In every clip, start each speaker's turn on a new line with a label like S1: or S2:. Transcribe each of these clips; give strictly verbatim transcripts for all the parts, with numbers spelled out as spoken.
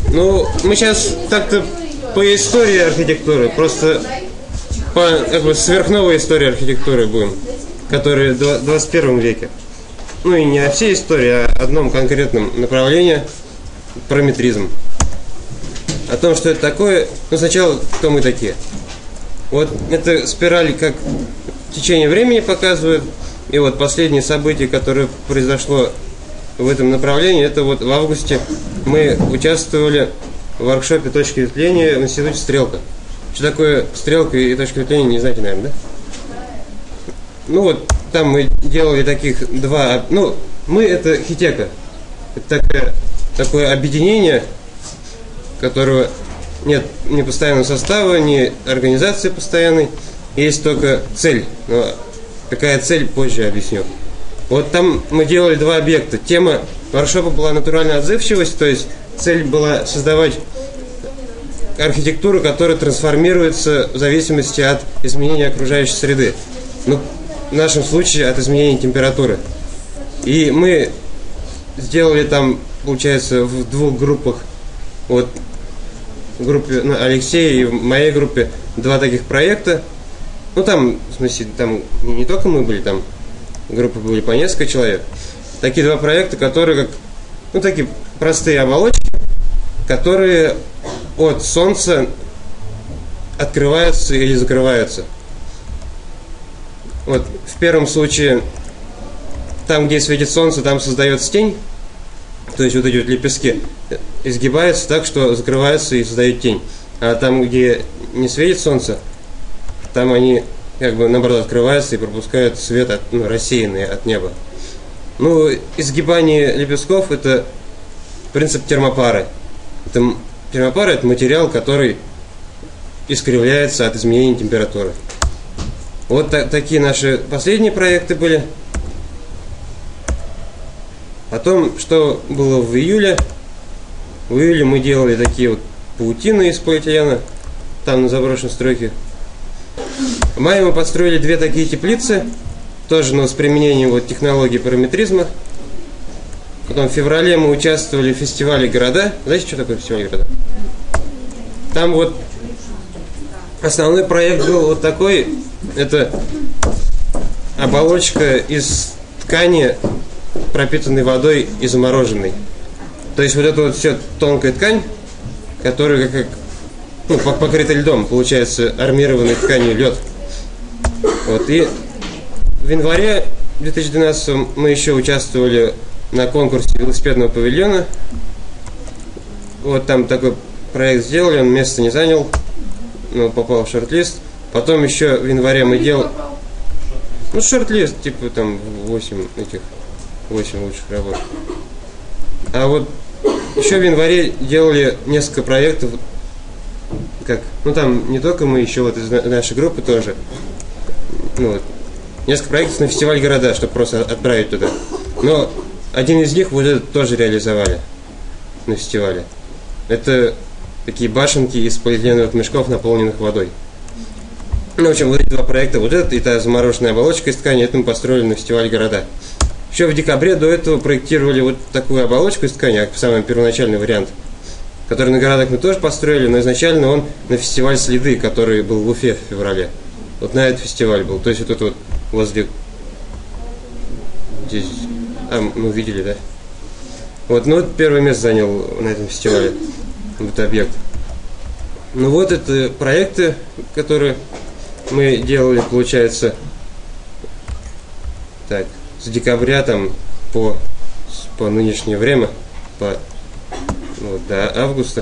S1: Ну, мы сейчас так-то по истории архитектуры, просто по как бы сверхновой истории архитектуры будем, которая в двадцать первом веке. Ну и не о всей истории, а о одном конкретном направлении – параметризм. О том, что это такое, ну сначала, кто мы такие. Вот эта спираль как течение времени показывает, и вот последнее событие, которое произошло в этом направлении, это вот в августе мы участвовали в воркшопе «Точки ветвления» в институте «Стрелка». Что такое стрелка и точка ветвления, не знаете, наверное, да? Ну вот, там мы делали таких два... Ну, мы это Хитека. Это такое, такое объединение, которого нет ни постоянного состава, ни организации постоянной. Есть только цель. Но какая цель, позже объясню. Вот там мы делали два объекта. Тема воркшопа была натуральная отзывчивость, то есть цель была создавать архитектуру, которая трансформируется в зависимости от изменения окружающей среды. Ну, в нашем случае от изменения температуры. И мы сделали там, получается, в двух группах, вот в группе ну, Алексея и в моей группе два таких проекта. Ну там, в смысле, там не только мы были, там группы были по несколько человек. Такие два проекта, которые как, ну такие простые оболочки, которые от солнца открываются или закрываются. Вот в первом случае, там, где светит солнце, там создается тень, то есть вот эти вот лепестки изгибаются так, что закрываются и создают тень. А там, где не светит солнце, там они как бы наоборот открываются и пропускают свет от, ну, рассеянный от неба. Ну, изгибание лепестков – это принцип термопары. Это, термопара – это материал, который искривляется от изменения температуры. Вот та- такие наши последние проекты были. Потом, что было в июле? В июле мы делали такие вот паутины из полиэтилена, там на заброшенной стройке. В мае мы построили две такие теплицы, тоже но с применением вот технологии параметризма. Потом в феврале мы участвовали в фестивале «Города». Знаете, что такое фестиваль «Города»? Там вот основной проект был вот такой. Это оболочка из ткани, пропитанной водой и замороженной. То есть вот эта вот вся тонкая ткань, которая как, ну, покрыта льдом, получается армированной тканью лед. Вот. И в январе две тысячи двенадцатом мы еще участвовали на конкурсе велосипедного павильона. Вот там такой проект сделали, он место не занял, но попал в шорт-лист. Потом еще в январе мы делали... Ну, шорт-лист, типа там восемь этих, восемь лучших работ. А вот еще в январе делали несколько проектов, как, ну там не только мы, еще вот из нашей группы тоже. Ну вот, несколько проектов на фестиваль «Города», чтобы просто отправить туда. Но один из них вот этот тоже реализовали на фестивале. Это такие башенки из полиэтиленовых мешков, наполненных водой. Ну, в общем, вот эти два проекта, вот этот и та замороженная оболочка из ткани, это мы построили на фестивале «Города». Еще в декабре до этого проектировали вот такую оболочку из ткани, самый первоначальный вариант, который на городах мы тоже построили, но изначально он на фестиваль «Следы», который был в Уфе в феврале. Вот на этот фестиваль был. То есть вот это вот возле... Здесь... А, мы видели, да? Вот, ну вот первое место занял на этом фестивале этот объект. Ну вот это проекты, которые мы делали, получается, так, с декабря там по, по нынешнее время, по, вот, до августа.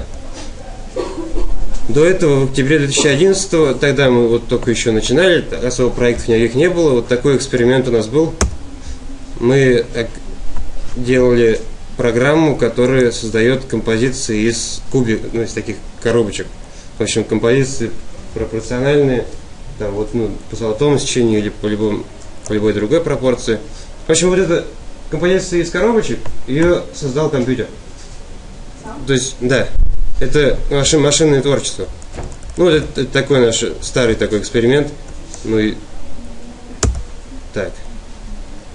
S1: До этого, в октябре две тысячи одиннадцатого, тогда мы вот только еще начинали, особо проектов никаких не было, вот такой эксперимент у нас был. Мы так делали программу, которая создает композиции из кубиков, ну, из таких коробочек. В общем, композиции пропорциональные, там вот, ну, по золотому сечению или по, любому, по любой другой пропорции. В общем, вот эта композиция из коробочек, ее создал компьютер. То есть, да, это наше машинное творчество. Ну, вот это, это такой наш старый такой эксперимент. Ну и так.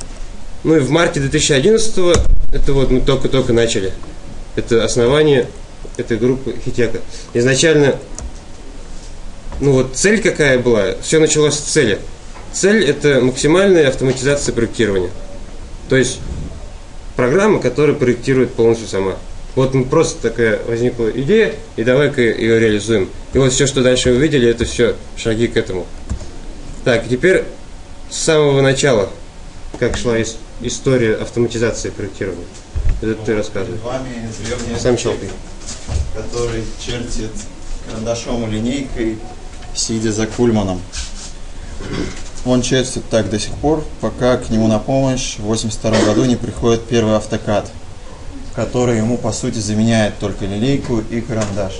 S1: Ну и в марте две тысячи одиннадцатого, это вот мы только-только начали. Это основание этой группы Хитека. Изначально, ну вот цель какая была? Все началось с цели. Цель – это максимальная автоматизация проектирования. То есть программа, которая проектирует полностью сама. Вот просто такая возникла идея, и давай-ка ее реализуем. И вот все, что дальше вы видели, это все шаги к этому. Так, теперь с самого начала, как шла ис- история автоматизации проектирования. Это ты рассказывай.
S2: Перед вами древний
S1: Сам
S2: архитектор,
S1: щелкай.
S2: который чертит карандашом и линейкой, сидя за Кульманом. Он чертит так до сих пор, пока к нему на помощь в восемьдесят втором году не приходит первый автокад, который ему по сути заменяет только линейку и карандаш.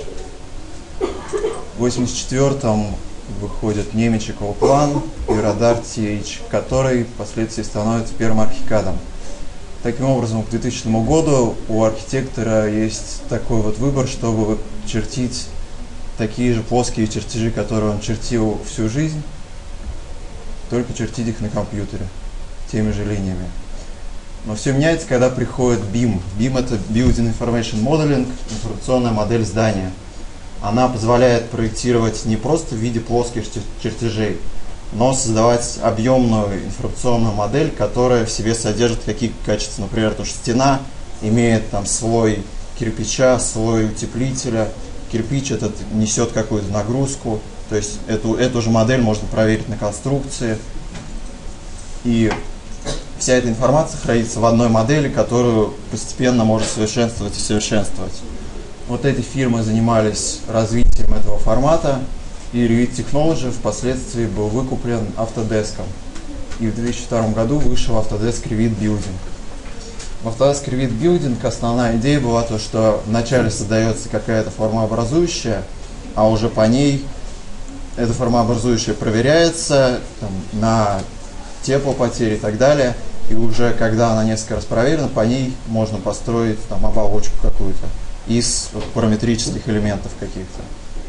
S2: В восемьдесят четвёртом выходит Немечиков план и радар ти эйч, который впоследствии становится первым архикадом. Таким образом, к двухтысячному году у архитектора есть такой вот выбор, чтобы чертить такие же плоские чертежи, которые он чертил всю жизнь, только чертить их на компьютере, теми же линиями. Но все меняется, когда приходит бим. бим это Building Information Modeling, информационная модель здания. Она позволяет проектировать не просто в виде плоских чертежей, но создавать объемную информационную модель, которая в себе содержит какие качества. Например, то, что стена имеет там слой кирпича, слой утеплителя. Кирпич этот несет какую-то нагрузку. То есть эту, эту же модель можно проверить на конструкции. И вся эта информация хранится в одной модели, которую постепенно можно совершенствовать и совершенствовать. Вот эти фирмы занимались развитием этого формата, и Revit Technology впоследствии был выкуплен Autodesk. И в две тысячи втором году вышел Autodesk Revit Building. В Autodesk Revit Building основная идея была то, что вначале создается какая-то формообразующая, а уже по ней эта формообразующая проверяется там, на теплопотери и так далее. И уже когда она несколько раз проверена, по ней можно построить там, оболочку какую-то из параметрических элементов каких-то.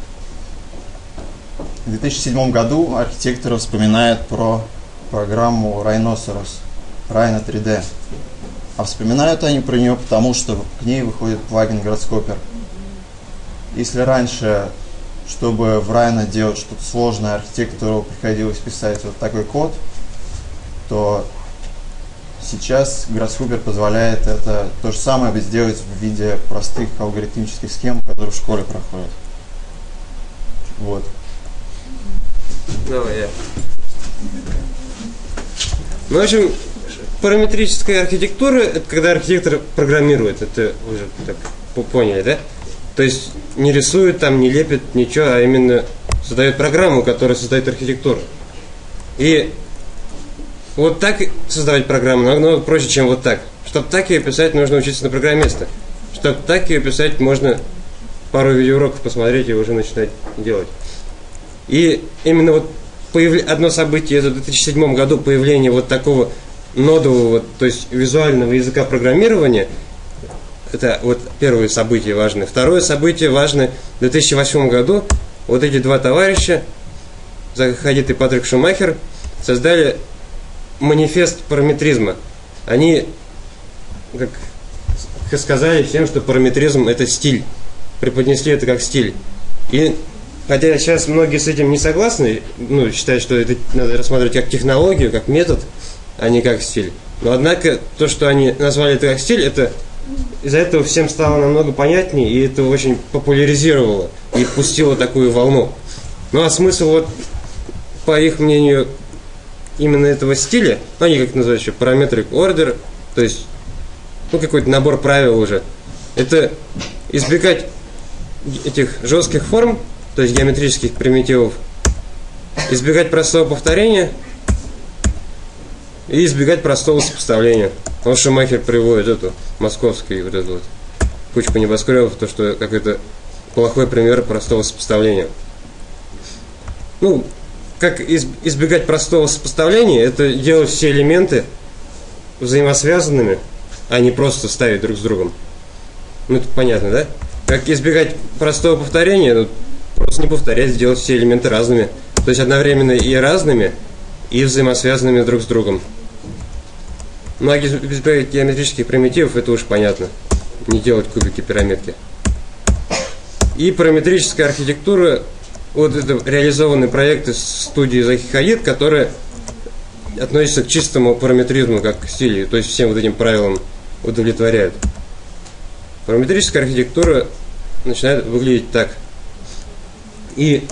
S2: В две тысячи седьмом году архитекторы вспоминают про программу Rhinoceros, Rhino три дэ. А вспоминают они про нее потому, что к ней выходит плагин Grasshopper. Если раньше, чтобы в Rhino делать что-то сложное, архитектору приходилось писать вот такой код, то сейчас Grasshopper позволяет это то же самое сделать в виде простых алгоритмических схем, которые в школе проходят. Вот.
S1: Давай я. Ну, в общем, параметрическая архитектура – это когда архитектор программирует. Это уже так поняли, да? То есть не рисует там, не лепит ничего, а именно создает программу, которая создает архитектуру. И вот так создавать программу намного проще, чем вот так. Чтобы так ее писать, нужно учиться на программиста. Чтобы так ее писать, можно пару видеоуроков посмотреть и уже начинать делать. И именно вот появ... одно событие это в две тысячи седьмом году, появление вот такого нодового, то есть визуального языка программирования, это вот первое событие важное. Второе событие важное в две тысячи восьмом году. Вот эти два товарища, Захадид и Патрик Шумахер, создали манифест параметризма. Они как сказали всем, что параметризм это стиль. Преподнесли это как стиль. И хотя сейчас многие с этим не согласны, ну, считают, что это надо рассматривать как технологию, как метод, а не как стиль. Но однако то, что они назвали это как стиль, это из-за этого всем стало намного понятнее, и это очень популяризировало и пустило такую волну. Ну а смысл вот, по их мнению, именно этого стиля, ну, они как называют еще parametric order, то есть ну, какой-то набор правил уже, это избегать этих жестких форм, то есть геометрических примитивов, избегать простого повторения и избегать простого сопоставления. Он Шумахер приводит эту московский вот эту вот кучку небоскребов, то что какой-то плохой пример простого сопоставления. Ну, как избегать простого сопоставления, это делать все элементы взаимосвязанными, а не просто ставить друг с другом. Ну, это понятно, да? Как избегать простого повторения, ну, просто не повторять, сделать все элементы разными. То есть одновременно и разными, и взаимосвязанными друг с другом. Ну, а избегать геометрических примитивов, это уж понятно. Не делать кубики пирамидки. И параметрическая архитектура, вот это реализованные проекты студии Захи Хадид, которые относятся к чистому параметризму как к стилю, то есть всем вот этим правилам удовлетворяют. Параметрическая архитектура начинает выглядеть так. И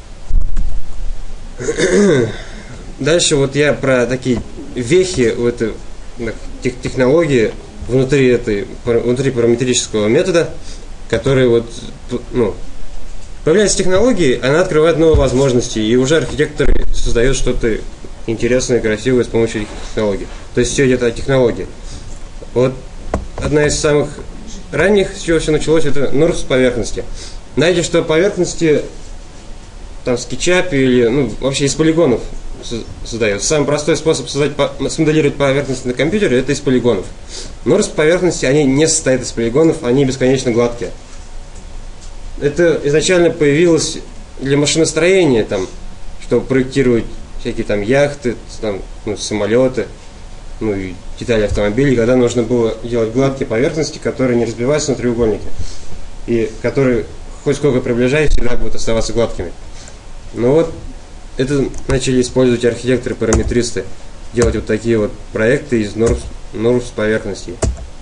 S1: дальше вот я про такие вехи в этой технологии внутри этой внутри параметрического метода, которые вот, ну, появляется технологии, она открывает новые возможности, и уже архитектор создает что-то интересное, красивое с помощью этих технологий. То есть все идет о технологии. Вот одна из самых ранних, с чего все началось, это норм с поверхности. Знаете, что поверхности там в SketchUp или, ну, вообще из полигонов создается. Самый простой способ создать, смоделировать поверхности на компьютере — это из полигонов. Норм с поверхности, они не состоят из полигонов, они бесконечно гладкие. Это изначально появилось для машиностроения, там, чтобы проектировать всякие там яхты, там, ну, самолеты, ну и детали автомобилей, когда нужно было делать гладкие поверхности, которые не разбиваются на треугольники, и которые хоть сколько приближаясь, всегда будут оставаться гладкими. Но вот это начали использовать архитекторы-параметристы, делать вот такие вот проекты из норм, норм с поверхностей.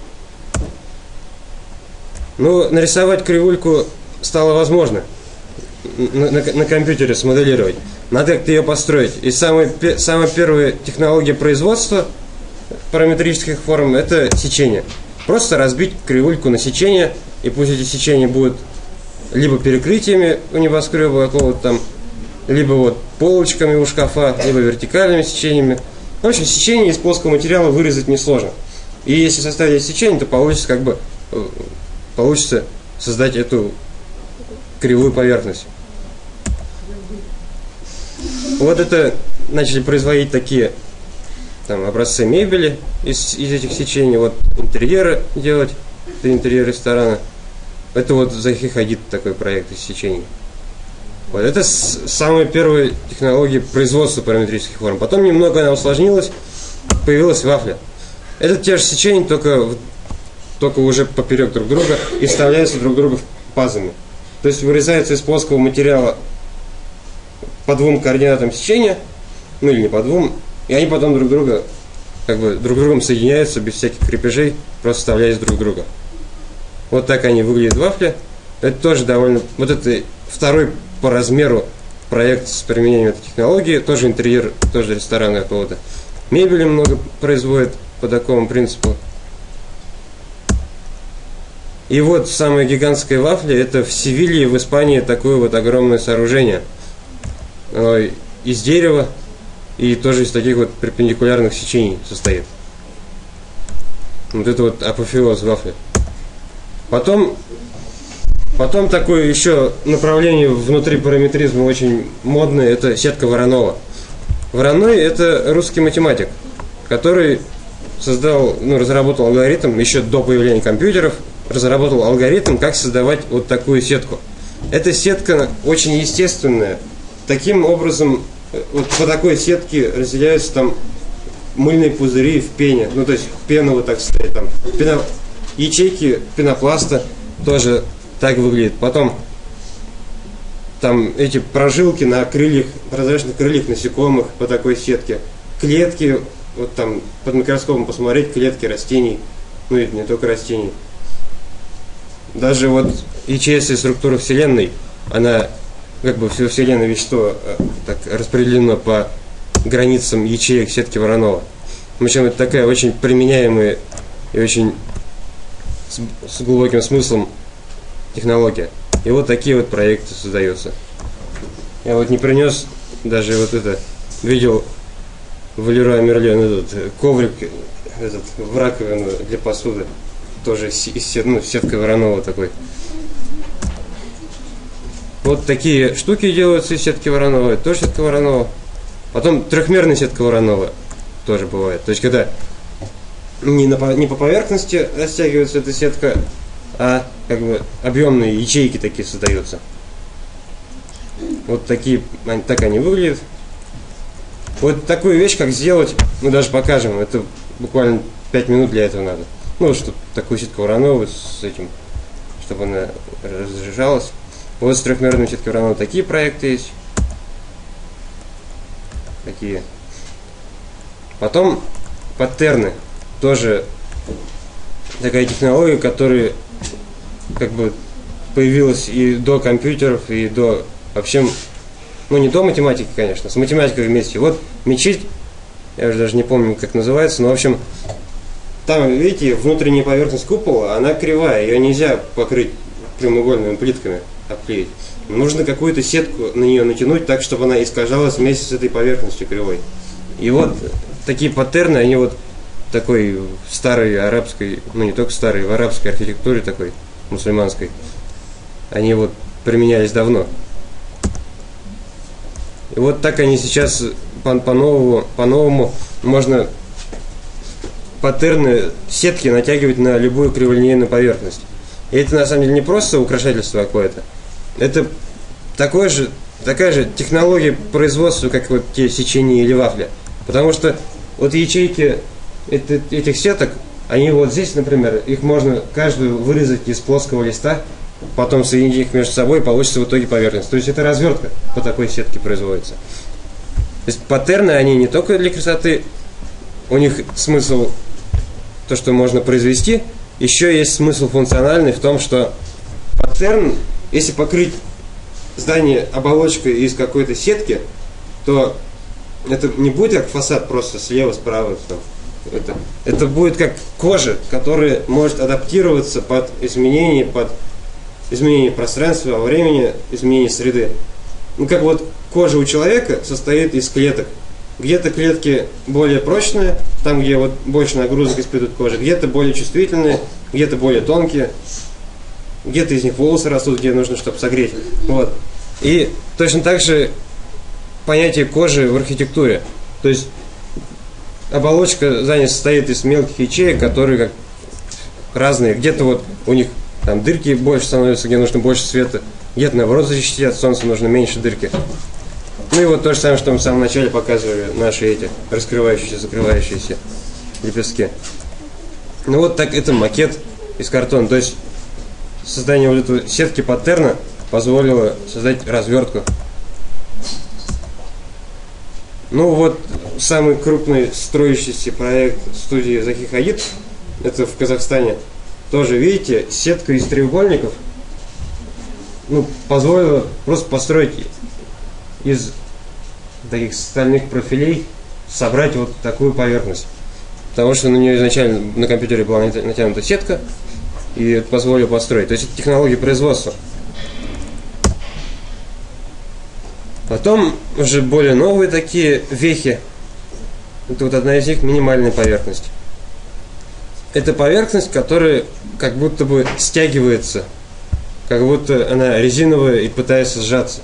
S1: Ну, нарисовать кривульку стало возможно. На, на, на компьютере смоделировать. Надо как-то ее построить. И самая, самая первая технология производства параметрических форм — это сечение. Просто разбить кривульку на сечение, и пусть эти сечения будут либо перекрытиями у небоскреба какого-то там, либо вот полочками у шкафа, либо вертикальными сечениями. В общем, сечение из плоского материала вырезать несложно. И если составить сечение, то получится как бы получится создать эту кривую поверхность. Вот это начали производить такие там образцы мебели из, из этих сечений. Вот интерьеры делать, это интерьер ресторана. Это вот Захи Хадид такой проект из сечений. Вот это с, самые первые технологии производства параметрических форм. Потом немного она усложнилась, появилась вафля. Это те же сечения, только, только уже поперек друг друга и вставляются друг друга пазами. То есть вырезается из плоского материала по двум координатам сечения, ну или не по двум, и они потом друг друга, как бы друг с другом соединяются без всяких крепежей, просто вставляясь друг в друга. Вот так они выглядят в вафле. Это тоже довольно... Вот это второй по размеру проект с применением этой технологии, тоже интерьер, тоже ресторана какого-то. Мебели много производят по такому принципу. И вот самая гигантская вафля — это в Севилье, в Испании, такое вот огромное сооружение из дерева и тоже из таких вот перпендикулярных сечений состоит. Вот это вот апофеоз вафли. Потом, потом такое еще направление внутри параметризма очень модное — это сетка Воронова. Вороной — это русский математик, который создал, ну, разработал алгоритм еще до появления компьютеров, разработал алгоритм, как создавать вот такую сетку. Эта сетка очень естественная. Таким образом, вот по такой сетке разделяются там мыльные пузыри в пене. Ну, то есть пена вот так стоит там. Пено... Ячейки пенопласта тоже так выглядят. Потом там эти прожилки на крыльях, прозрачных крыльях насекомых по такой сетке. Клетки, вот там под микроскопом посмотреть, клетки растений. Ну, это не только растений. Даже вот ячеистая структура Вселенной, она, как бы все вселенное вещество так распределено по границам ячеек сетки Воронова. В общем, это такая очень применяемая и очень с, с глубоким смыслом технология. И вот такие вот проекты создаются. Я вот не принес даже вот это, видел в Леруа Мерлен этот коврик, этот в раковину для посуды, тоже из сет, ну, сеткой Воронова такой. Вот такие штуки делаются из сетки Воронова, это тоже сетка Воронова. Потом трехмерная сетка Воронова тоже бывает. То есть, когда не, на, не по поверхности растягивается эта сетка, а как бы объемные ячейки такие создаются. Вот такие, так они выглядят. Вот такую вещь, как сделать, мы даже покажем. Это буквально пять минут для этого надо. Ну, чтобы такую сетку Воронова с этим, чтобы она разжижалась. Вот с трехмерными сетками равно такие проекты есть. Такие. Потом паттерны. Тоже такая технология, которая как бы появилась и до компьютеров, и до вообще, ну не до математики, конечно, с математикой вместе. Вот мечеть, я уже даже не помню, как называется, но в общем, там, видите, внутренняя поверхность купола, она кривая, ее нельзя покрыть прямоугольными плитками, обклеить. Нужно какую-то сетку на нее натянуть так, чтобы она искажалась вместе с этой поверхностью кривой. И вот такие паттерны, они вот такой старой арабской, ну не только старой, в арабской архитектуре такой, мусульманской, они вот применялись давно. И вот так они сейчас по- по-новому, по-новому можно паттерны, сетки натягивать на любую криволинейную поверхность. И это на самом деле не просто украшательство какое-то, это такое же, такая же технология производства, как вот те сечения или вафля. Потому что вот ячейки это, этих сеток, они вот здесь, например, их можно каждую вырезать из плоского листа, потом соединить их между собой, и получится в итоге поверхность. То есть это развертка по такой сетке производится. То есть паттерны, они не только для красоты, у них смысл, то, что можно произвести, еще есть смысл функциональный в том, что паттерн, если покрыть здание оболочкой из какой-то сетки, то это не будет как фасад просто слева, справа. Это, это будет как кожа, которая может адаптироваться под изменения, под изменение пространства, во времени, изменение среды. Ну, как вот кожа у человека состоит из клеток. Где-то клетки более прочные, там, где вот больше нагрузок испытывает кожа, где-то более чувствительные, где-то более тонкие, где-то из них волосы растут, где нужно, чтобы согреть. Вот. И точно так же понятие кожи в архитектуре. То есть оболочка здания состоит из мелких ячеек, которые как разные. Где-то вот у них там дырки больше становятся, где нужно больше света, где-то наоборот защитить от солнца нужно меньше дырки. Ну и вот то же самое, что мы в самом начале показывали, наши эти раскрывающиеся, закрывающиеся лепестки. Ну вот так это макет из картона. То есть создание вот этой сетки паттерна позволило создать развертку. Ну вот самый крупный строящийся проект студии Захи Хадид, это в Казахстане. Тоже, видите, сетка из треугольников, ну, позволила просто построить из таких стальных профилей, собрать вот такую поверхность. Потому что на нее изначально на компьютере была натянута сетка, и это позволило построить. То есть это технология производства. Потом уже более новые такие вехи. Это вот одна из них — минимальная поверхность. Это поверхность, которая как будто бы стягивается, как будто она резиновая и пытается сжаться.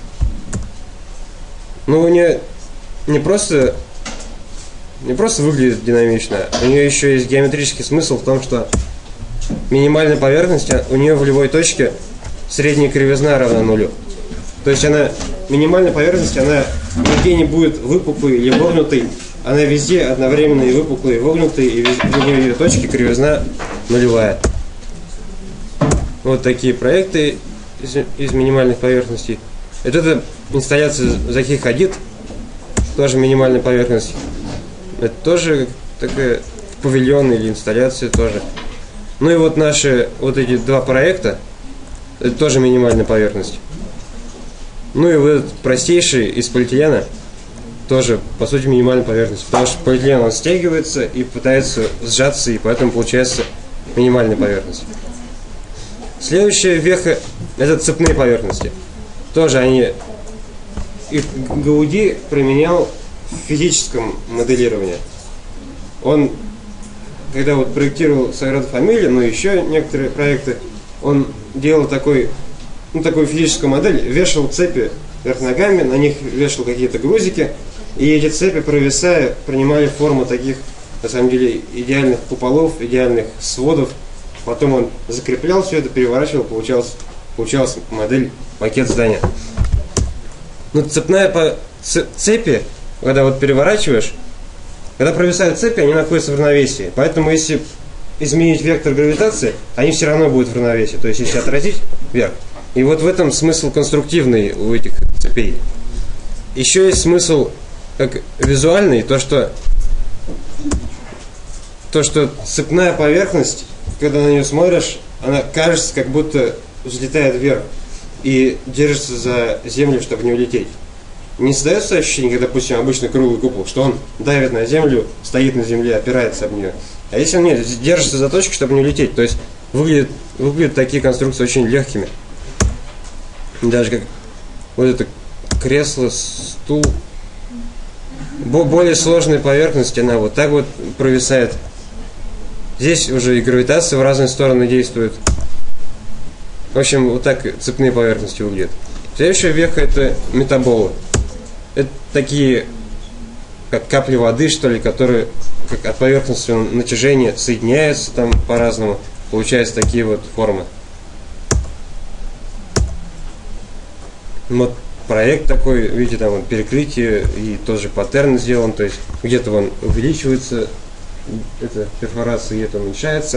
S1: Но у нее не просто, не просто выглядит динамично, у нее еще есть геометрический смысл в том, что минимальная поверхность, у нее в любой точке средняя кривизна равна нулю. То есть она, минимальная поверхность, она нигде не будет выпуклой или вогнутой, она везде одновременно и выпуклой, и вогнутой, и в любой ее точке кривизна нулевая. Вот такие проекты из, из минимальных поверхностей. Вот это инсталляция Захи Хадид, тоже минимальная поверхность. Это тоже такая павильон или инсталляция тоже. Ну и вот наши вот эти два проекта, это тоже минимальная поверхность. Ну и вот этот простейший из полиэтилена тоже, по сути, минимальная поверхность. Потому что полиэтилен, он стягивается и пытается сжаться, и поэтому получается минимальная поверхность. Следующая веха — это цепные поверхности. Тоже они, их Гауди применял в физическом моделировании. Он, когда вот проектировал Саграду Фамилию, но еще некоторые проекты, он делал такой, ну, такую физическую модель, вешал цепи вверх ногами, на них вешал какие-то грузики, и эти цепи, провисая, принимали форму таких, на самом деле, идеальных куполов, идеальных сводов. Потом он закреплял все это, переворачивал, получалась, получалась модель, макет здания. Но цепная по цепи, когда вот переворачиваешь, когда провисают цепи, они находятся в равновесии. Поэтому если изменить вектор гравитации, они все равно будут в равновесии. То есть если отразить вверх, И вот в этом смысл конструктивный у этих цепей. Еще есть смысл как визуальный, то что, то, что цепная поверхность, когда на нее смотришь, она кажется, как будто взлетает вверх и держится за землю, чтобы не улететь. Не создается ощущение, как, допустим, обычный круглый купол, что он давит на землю, стоит на земле, опирается об нее. А если он нет, держится за точку, чтобы не улететь, то есть выглядят, выглядят такие конструкции очень легкими. Даже как вот это кресло, стул. Более сложная поверхность, она вот так вот провисает. Здесь уже и гравитация в разные стороны действует. В общем, вот так цепные поверхности выглядят. Следующая веха — это метаболы. Это такие, как капли воды, что ли, которые как от поверхностного натяжения соединяются там по-разному. Получаются такие вот формы. Вот проект такой, видите, там вот перекрытие и тот же паттерн сделан, то есть где-то он увеличивается, эта перфорация, где-то уменьшается.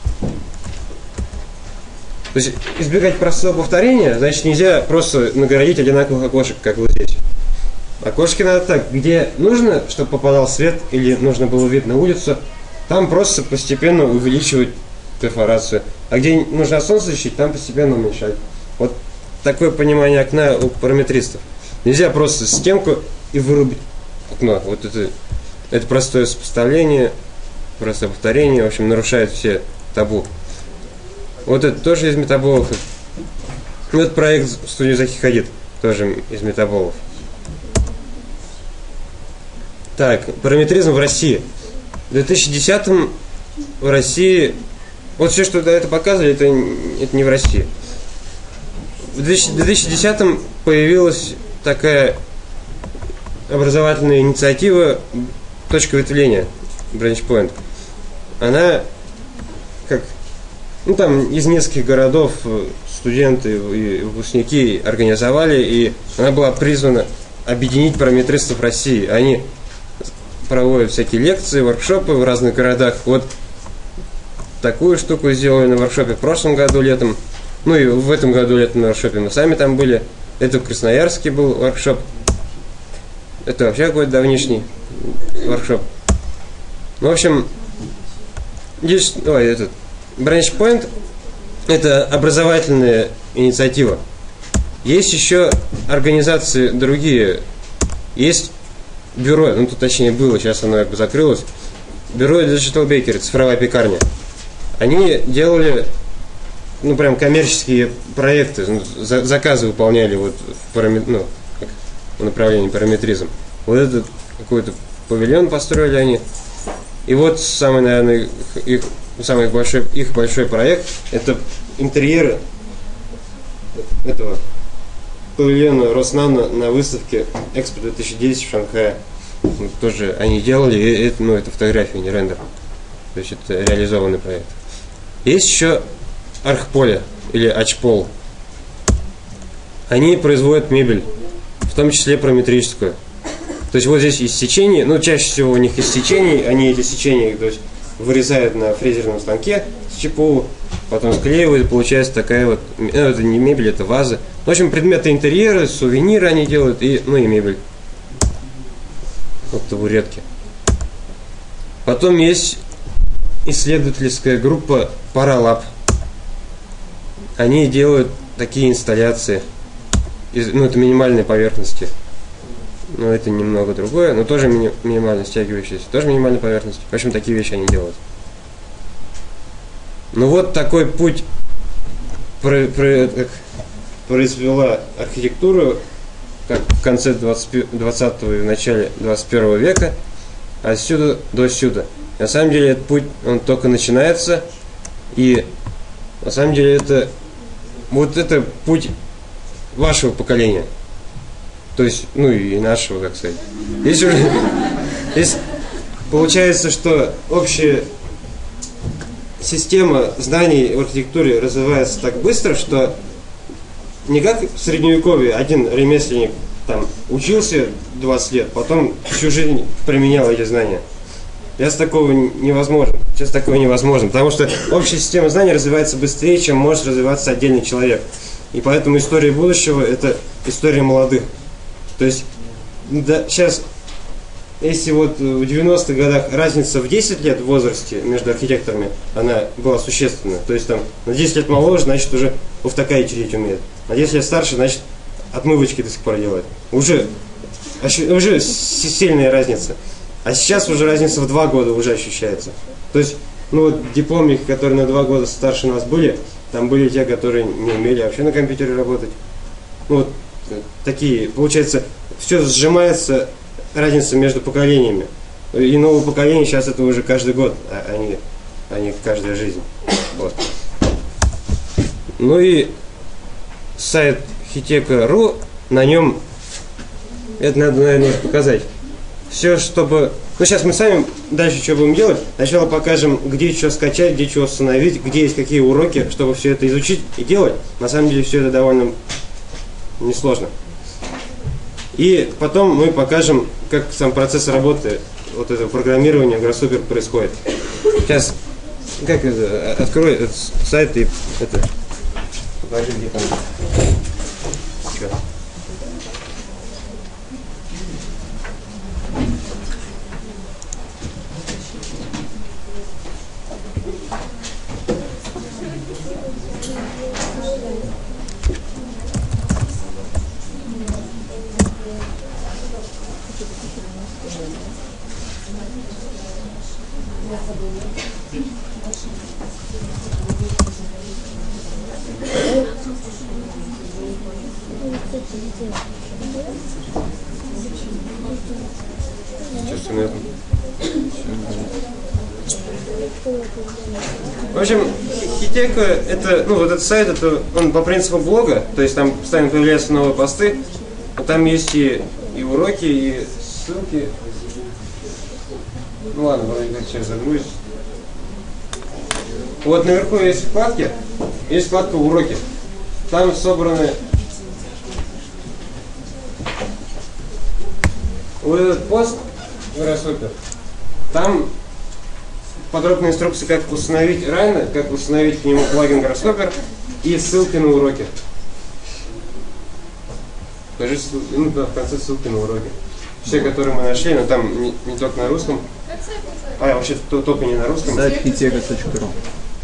S1: То есть избегать простого повторения, значит, нельзя просто нагородить одинаковых окошек, как вот здесь. Окошки надо так, где нужно, чтобы попадал свет или нужно было вид на улицу, там просто постепенно увеличивать перфорацию. А где нужно от солнца защитить, там постепенно уменьшать. Вот такое понимание окна у параметристов. Нельзя просто стенку и вырубить окно. Вот это, это простое сопоставление, простое повторение, в общем, нарушает все табу. Вот это тоже из метаболов. Вот проект студии Захи Хадид тоже из метаболов. Так, параметризм в России. В две тысячи десятом в России, вот все, что до этого показывали, это, это не в России. В две тысячи десятом появилась такая образовательная инициатива «Точка ветвления», Branch Point. Она как, ну там из нескольких городов студенты и выпускники организовали, и она была призвана объединить параметристов России. Они проводят всякие лекции, воркшопы в разных городах. Вот такую штуку сделали на воркшопе в прошлом году летом. Ну и в этом году летом на воркшопе мы сами там были. Это в Красноярске был воркшоп. Это вообще какой-то давнишний воркшоп. Ну, в общем, здесь, ой, этот Branch Point — это образовательная инициатива. Есть еще организации другие. Есть бюро, ну тут точнее было, сейчас оно как бы закрылось. Бюро Digital Bakery, цифровая пекарня. Они делали, ну прям коммерческие проекты, ну, за, заказы выполняли вот в, параме, ну, в направлении параметризм. Вот этот какой-то павильон построили они. И вот самый, наверное, их, самый большой, их большой проект — это интерьеры этого павильона Роснано на выставке Экспо две тысячи десять в Шанхае. Вот тоже они делали, и это, ну, это фотография, не рендер. То есть это реализованный проект. Есть еще Архполе или Ачпол. Они производят мебель, в том числе параметрическую. То есть вот здесь из сечений, ну чаще всего у них из сечений, они эти сечения, то есть вырезают на фрезерном станке с ЧПУ, потом склеивают, получается такая вот, ну, это не мебель, это ваза. В общем, предметы интерьера, сувениры они делают, и, ну и мебель. Вот табуретки. Потом есть исследовательская группа Paralab. Они делают такие инсталляции, из, ну это минимальной поверхности. Но это немного другое, но тоже мини, минимально стягивающиеся, тоже минимальной поверхности. В общем, такие вещи они делают. Ну вот такой путь про, про, как произвела архитектуру, как в конце двадцатого и в начале двадцать первого века, отсюда до сюда. На самом деле этот путь, он только начинается, и на самом деле это вот это путь вашего поколения. То есть, ну и нашего, как сказать. Здесь уже здесь получается, что общая система знаний в архитектуре развивается так быстро, что не как в средневековье один ремесленник там учился двадцать лет, потом всю жизнь применял эти знания. Сейчас такого невозможно. Сейчас такого невозможно, потому что общая система знаний развивается быстрее, чем может развиваться отдельный человек. И поэтому история будущего – это история молодых. То есть да, сейчас, если вот в девяностых годах разница в десять лет в возрасте между архитекторами, она была существенна. То есть там на десять лет моложе, значит уже уфтакай чертить умеет. А десять лет старше, значит отмывочки до сих пор делает. Уже, уже сильная разница. А сейчас уже разница в два года уже ощущается. То есть, ну вот дипломники, которые на два года старше нас были, там были те, которые не умели вообще на компьютере работать. Ну вот такие, получается, все сжимается, разница между поколениями. И новое поколение сейчас это уже каждый год, а не, а не каждая жизнь. Вот. Ну и сайт хитека точка ру, на нем, это надо, наверное, показать. Все, чтобы... Ну, сейчас мы сами дальше что будем делать. Сначала покажем, где что скачать, где что установить, где есть какие уроки, чтобы все это изучить и делать. На самом деле все это довольно несложно. И потом мы покажем, как сам процесс работы вот этого программирования Grasshopper происходит. Сейчас, как это, открой этот сайт и это, покажи, где там. Что? В общем, Хитека это, ну вот этот сайт, это он по принципу блога, то есть там постоянно появляются новые посты, там есть и, и уроки, и ссылки. Ну ладно, вроде как сейчас загрузить. Вот наверху есть вкладки, есть вкладка уроки. Там собраны вот этот пост Grasshopper. Там подробные инструкции, как установить Rhino, как установить к нему плагин Grasshopper и ссылки на уроки. Покажи, ну да, в конце ссылки на уроки. Все, которые мы нашли, но там не, не только на русском. А, вообще только не на русском.
S2: сайт хитека точка ру.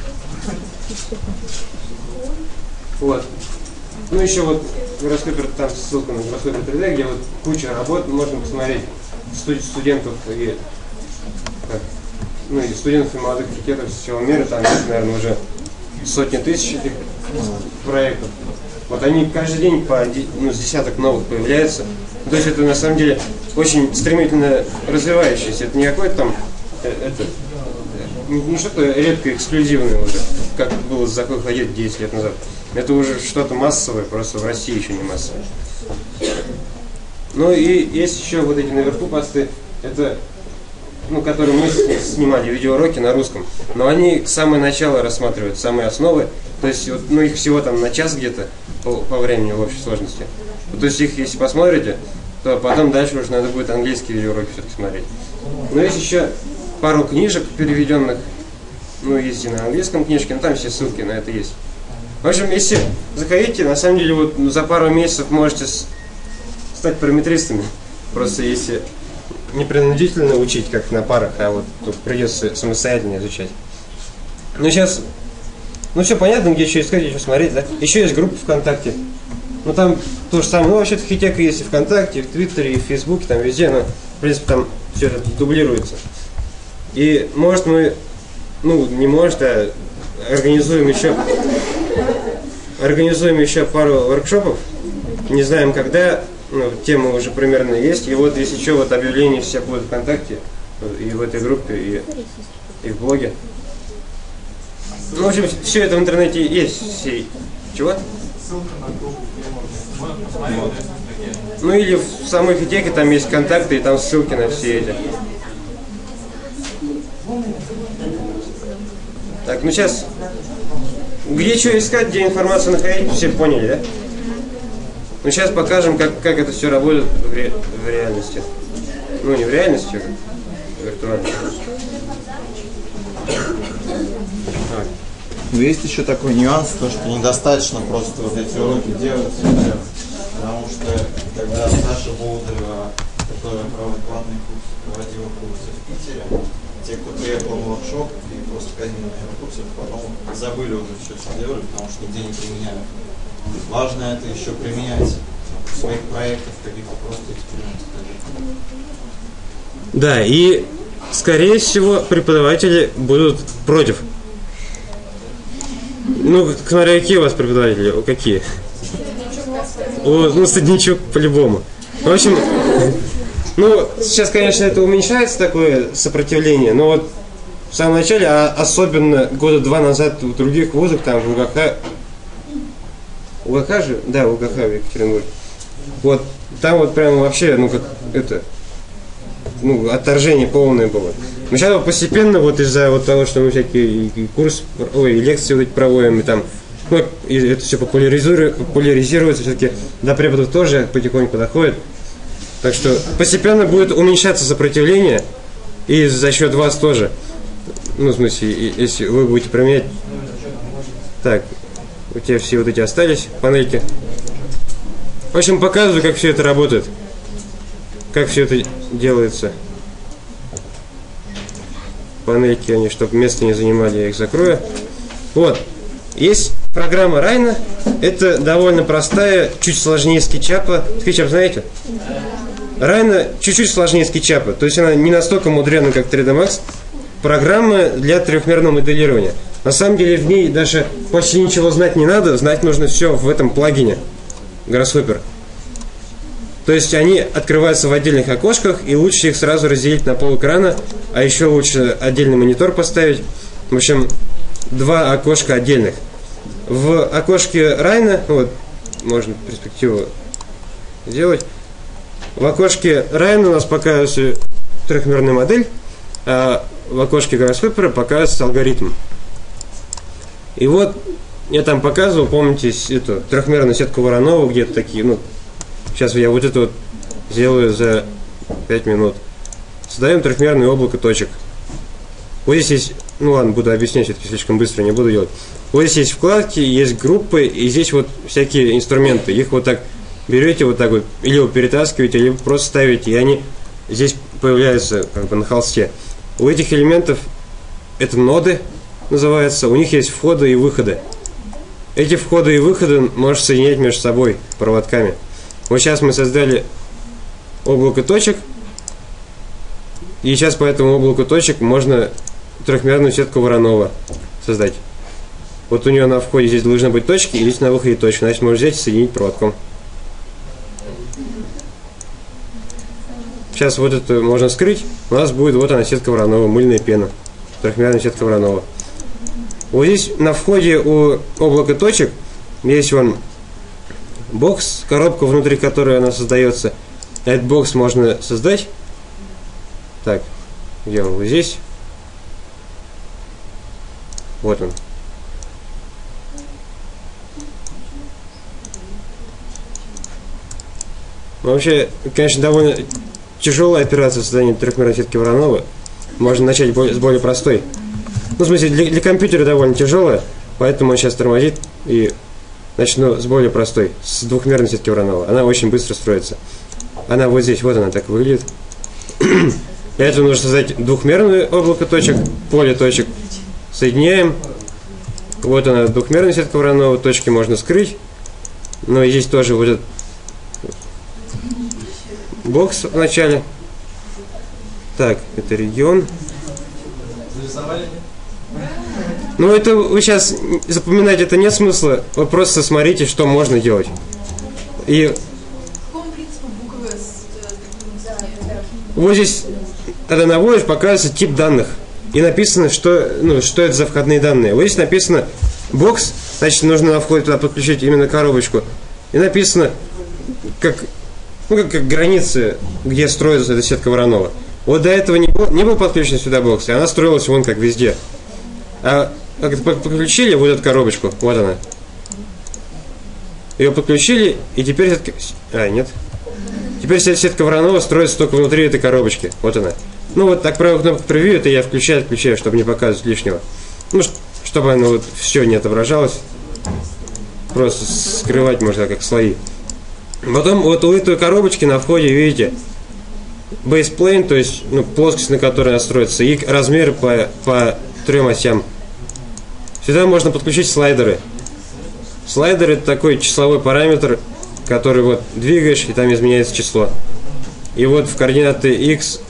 S1: Вот. Ну еще вот Grasshopper, там ссылка на Grasshopper три дэ, где вот куча работ, можно посмотреть студ студентов и как, ну и студентов и молодых архитекторов со всего мира, там есть, наверное, уже сотни тысяч этих проектов. Вот они каждый день по ну, с десяток новых появляются. То есть это на самом деле очень стремительно развивающееся. Это не какой-то там это, не что-то редко эксклюзивное уже, как было с «Закон ходить» десять лет назад. Это уже что-то массовое, просто в России еще не массовое. Ну и есть еще вот эти наверху посты, это, ну, которые мы снимали, видеоуроки на русском. Но они самое начало рассматривают, самые основы. То есть, вот, ну, их всего там на час где-то по, по времени в общей сложности. То есть их, если посмотрите, то потом дальше уже надо будет английские видеоуроки все-таки смотреть. Но есть еще пару книжек переведенных, ну, есть и на английском книжке, но там все ссылки на это есть. В общем, если заходите, на самом деле, вот за пару месяцев можете стать параметристами. Просто если не принудительно учить, как на парах, а вот тут придется самостоятельно изучать. Ну, сейчас, ну, все понятно, где еще искать, где еще смотреть, да? Еще есть группа ВКонтакте. Ну, там то же самое. Ну, вообще-то Хитека есть и ВКонтакте, и в Твиттере, и в Фейсбуке, там везде, но, в принципе, там все это дублируется. И, может, мы, ну, не может, а организуем еще, организуем еще пару воркшопов. Не знаем, когда, но тема уже примерно есть. И вот, если что, вот объявления все будут ВКонтакте, и в этой группе, и, и в блоге. Ну, в общем, все это в интернете есть. Все. Чего?
S3: Ссылка на группу.
S1: Ну или в самой Хитеке там есть контакты, и там ссылки на все эти. Так, ну сейчас, где что искать, где информацию находить, все поняли, да? Ну сейчас покажем, как, как это все работает в, ре, в реальности. Ну не в реальности, а виртуально.
S2: Но есть еще такой нюанс, то, что недостаточно просто вот эти уроки делать, потому что когда Саша Болдырева, которая проводит платный курс, проводила курсы в Питере, те, кто приехал в воркшоп и просто ходили на курсы, потом забыли уже все, что делали, потому что нигде не применяли. Важно это еще применять в своих проектах, каких-то просто экспериментах.
S1: Да, и скорее всего преподаватели будут против. Ну, смотря какие у вас преподаватели, какие? О, ну, Стадничук по-любому. В общем, ну, сейчас, конечно, это уменьшается, такое сопротивление, но вот в самом начале, а особенно года два назад в других вузах, там в УГХ, УГХ же? Да, УГХ в Екатеринбурге. Вот, там вот прям вообще, ну, как это, ну, отторжение полное было. Но сейчас вот постепенно, вот из-за вот того, что мы всякие курсы, ой, лекции вот эти проводим, и там, ну, и это все популяризирует, популяризируется, все-таки до преподов тоже потихоньку доходит. Так что постепенно будет уменьшаться сопротивление, и за счет вас тоже. Ну, в смысле, если вы будете применять. Так, у тебя все вот эти остались панельки. В общем, показываю, как все это работает. Как все это делается. Панельки, они, чтобы место не занимали, я их закрою. Вот. Есть программа Райна. Это довольно простая, чуть сложнее скетчапа. Скетчап знаете? Райна чуть-чуть сложнее скетчапа. То есть она не настолько мудрена, как три дэ Max. Программа для трехмерного моделирования. На самом деле в ней даже почти ничего знать не надо. Знать нужно все в этом плагине Grasshopper. То есть они открываются в отдельных окошках, и лучше их сразу разделить на полэкрана, а еще лучше отдельный монитор поставить. В общем, два окошка отдельных. В окошке Райна, вот, можно перспективу сделать. В окошке Райна у нас показывается трехмерная модель, а в окошке Grasshopper показывается алгоритм. И вот я там показывал, помните, эту трехмерную сетку Воронова, где-то такие, ну, сейчас я вот это вот сделаю за пять минут. Создаем трехмерное облако точек. Вот здесь есть, ну ладно, буду объяснять, все-таки слишком быстро не буду делать. Вот здесь есть вкладки, есть группы, и здесь вот всякие инструменты. Их вот так берете, вот так вот, или вы перетаскиваете, или просто ставите, и они здесь появляются как бы на холсте. У этих элементов это ноды называется, у них есть входы и выходы. Эти входы и выходы можно соединять между собой проводками. Вот сейчас мы создали облако точек, и сейчас по этому облаку точек можно трехмерную сетку Воронова создать. Вот у нее на входе здесь должны быть точки, и здесь на выходе точки. Значит, можно взять и соединить проводком. Сейчас вот это можно скрыть. У нас будет вот она, сетка Воронова, мыльная пена. Трехмерная сетка Воронова. Вот здесь на входе у облака точек есть вон бокс, коробка, внутри которой она создается. Этот бокс можно создать. Так, где он? Вот здесь. Вот он. Вообще, конечно, довольно тяжелая операция создания трехмерной сетки Воронова. Можно начать с более простой. Ну, в смысле, для, для компьютера довольно тяжелая, поэтому он сейчас тормозит, и начну с более простой, с двухмерной сетки Воронова. Она очень быстро строится. Она вот здесь, вот она так выглядит. Для этого нужно создать двухмерное облако точек, поле точек. Соединяем. Вот она, двухмерная сетка Воронова, точки можно скрыть. Но и здесь тоже вот этот бокс в начале. Так, это регион. Ну, это вы сейчас запоминать это нет смысла. Вы просто смотрите, что можно делать. И вот здесь, когда наводишь, показывается тип данных. И написано, что, ну, что это за входные данные. Вот здесь написано бокс, значит, нужно на входе туда подключить именно коробочку. И написано, как, ну, как, как границы, где строится эта сетка Воронова. Вот до этого не был, не был подключен сюда бокс, и она строилась вон как везде. А как подключили вот эту коробочку, вот она. Ее подключили, и теперь сетка... А, нет. Теперь сетка Воронова строится только внутри этой коробочки. Вот она. Ну вот так правая кнопка превью, это я включаю, отключаю, чтобы не показывать лишнего. Ну, чтобы чтобы оно вот все не отображалось. Просто скрывать можно как слои. Потом вот у этой коробочки на входе, видите, baseplane, то есть ну, плоскость, на которой она строится, и размеры по, по трем осям. Сюда можно подключить слайдеры. Слайдер — это такой числовой параметр, который вот двигаешь, и там изменяется число. И вот в координаты x,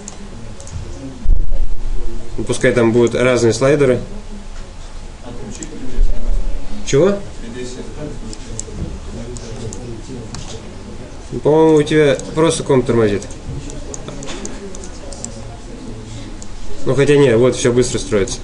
S1: пускай там будут разные слайдеры. Чего? По-моему, у тебя просто комп тормозит. Ну хотя не, вот все быстро строится.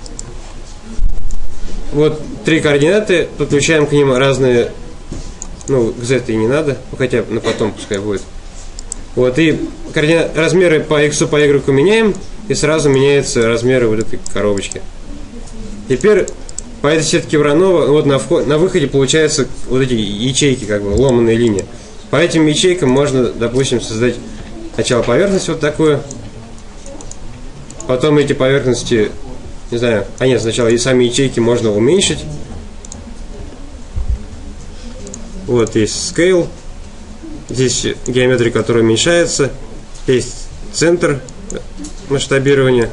S1: Вот три координаты, подключаем к ним разные. Ну, к z и не надо, хотя на потом пускай будет. Вот, и координа... размеры по x, по y меняем, и сразу меняются размеры вот этой коробочки. Теперь по этой сетке Воронова, вот на, вход... на выходе получаются вот эти ячейки, как бы ломаные линии. По этим ячейкам можно, допустим, создать сначала поверхность вот такую, потом эти поверхности, не знаю, а нет, сначала и сами ячейки можно уменьшить. Вот есть scale, здесь геометрия, которая уменьшается, есть центр масштабирования,